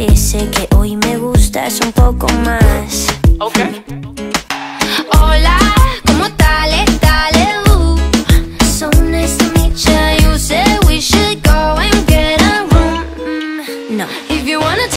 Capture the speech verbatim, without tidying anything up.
parece que hoy me gustas un poco más. Ok.